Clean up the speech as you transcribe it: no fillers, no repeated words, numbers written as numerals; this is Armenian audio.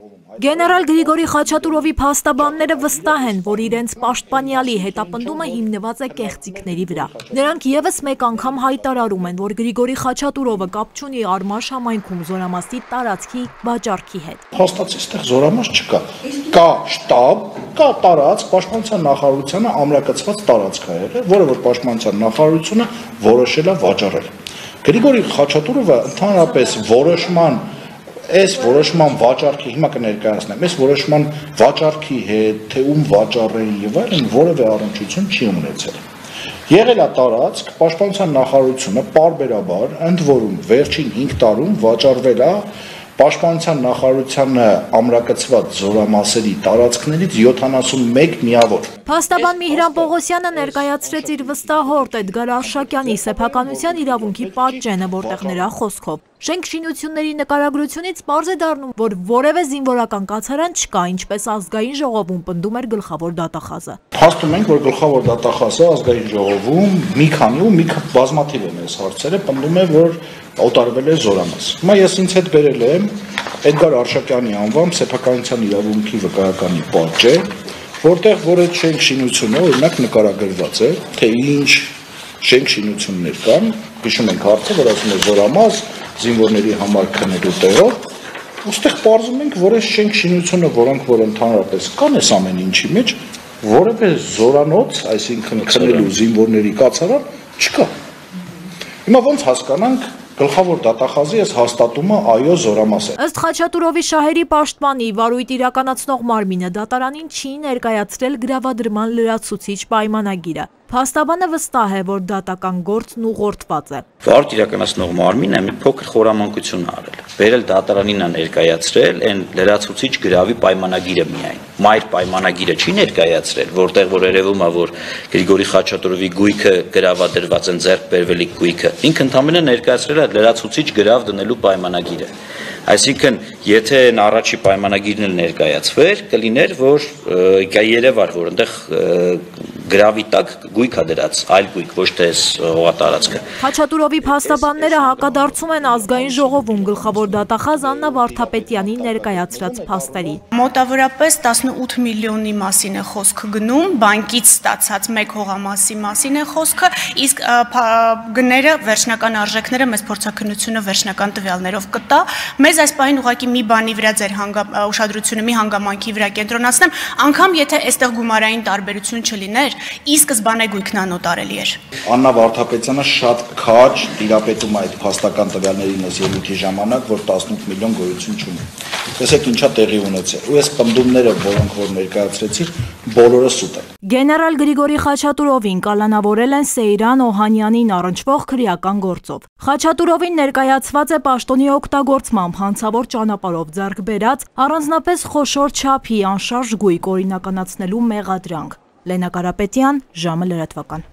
Գեներալ Գրիգորի Խաչատուրովի փաստաբանները վստահ են, որ իրենց պաշտպանյալի հետապնդումը հիմնված է կեղծիքների վրա։ Նրանք եւս մեկ անգամ հայտարարում են, որ Գրիգորի Խաչատուրովը կապ չունի Արմաշ համայնքում Զորամասի տարածքի վաճառքի հետ։ Հաստատից այստեղ Զորամաս չկա։ Կա շտաբ, կա տարածք, պաշտպանության նախարարությունը ամրակցված տարածք է եղել, որը որ պաշտպանության նախարարությունը որոշել է վաճառել։ Գրիգորի Խաչատուրովը ընդհանրապես այս որոշման վաճառքի հիմա կներկայացնեմ, այս որոշման վաճառքի հետ, թե ում վաճառեն եւ այլն որևէ առնչություն չի ունեցել։ Եղել է տարածք, պաշտպանության նախարարությունը պարբերաբար ընդ որում վերջին 5 տարում վաճառվել է Պաշտպանության նախարարությանը ամրակցված Զորամասերի տարածքներից 71 միավոր։ Փաստաբան Միհրան Պողոսյանը ներկայացրեց իր վստահորդ Էդգար Արշակյանի սեփականության իրավունքի պատճենը, որտեղ նրա խոսքով շենք-շինությունների նկարագրությունից պարզ է դառնում, որ որևէ զինվորական կացարան չկա, ինչպես ազգային ժողովում պնդում էր գլխավոր դատախազը։ Փաստում ենք, որ գլխավոր դատախազը ազգային ժողովում մի քանի բազմաթիվ են այս հարցերը պնդում է, որ օտարվել է Զորամաս։ Հիմա ես ինձ հետ բերել եմ Էդգար Արշակյանի անվամբ սեփականության իրավունքի վկայականի պատճե, որտեղ որ այդ շենք-շինությունը օրինակ նկարագրված է, թե ինչ շենք-շինություններ կան, հիշում ենք հարցը, որ ասում է Զորամաս զինվորների համար քնելու տեղով, ուստեղ պարզում ենք, որ այս շենք-շինությունը, որոնք որ ընդհանրապես կան այս ամեն ինչի մեջ, որևէ զորանոց, այսինքն քնելու զինվորների կացարան չկա։ Հիմա ոնց հասկանանք գլխավոր դատախազի այս հաստատումը այո Զորամաս է։ Ըստ Խաչատուրովի շահերի պաշտպանի վարույթ իրականացնող մարմինը դատարանին չի ներկայացրել գրավադրման լրացուցիչ պայմանագիրը։ Փաստաբանը վստահ է, որ դատական գործն ուղղորդված է։ Վարույթ իրականացնող մարմինը մի փոքր խորամանկություն արել։ Բերել դատարանին է ներկայացրել այն լրացուցիչ գրավի պայմանագիրը միայն։ Մայր պայմանագիրը չի ներկայացրել, որտեղ որ երևում է, որ Գրիգորի Խաչատուրովի գույքը գրավադրված են ձեռք բերվելիք գույքը։ Ինքը ընդհանրապես ներկայացրել է լրացուցիչ գրավ դնելու պայմանագիրը։ Այսինքն, եթե առաջի պայմանագիրն էլ ներկայացվեր, կլիներ, որ երևար, որ այնտեղ գրավի տակ գույք է դրած, այլ գույք, ոչ թե հողատարածքը։ Խաչատուրովի փաստաբանները հակադարձում են ազգային ժողովում գլխավոր դատախազ Աննա Վարդապետյանի ներկայացրած փաստերին։ Մոտավորապես 18 միլիոնի մասին է խոսքը գնում, բանկից ստացած մեկ հողամասի մասին է խոսքը, իսկ գները, վերջնական արժեքները մեզ փորձաքննությունը վերջնական տվյալներով կտա։ Մեզ այս պահին ուղղակի մի բանի վրա ձեր ուշադրությունը մի հանգամանքի վրա կենտրոնացնեմ, անգամ եթե այստեղ գումարային տարբերություն չլիներ, ի սկզբանե գույքն անօտարելի էր։ Աննա Վարդապետյանը շատ քաջ տիրապետում այդ փաստական տվյալներին այս ելույթի ժամանակ, որ 18 միլիոն գոյություն չունի։ Տեսեք ինչա տեղի ունեցել։ Ու այս պնդումները, որոնք որ ներկայացրեցիր, բոլորը սուտ են։ Գեներալ Գրիգորի Խաչատուրովին կալանավորել են Սեյրան Օհանյանին առնչվող քրեական գործով։ Խաչատուրովին ներկայացված է պաշտոնի օգտագործմամբ հանցավոր ճանապարհով ձեռք բերած առանձնապես խոշոր չափի անշարժ գույք օրինականացնելու մեղադրանք։ Լենա Կարապետյան, ժամը լրատվական։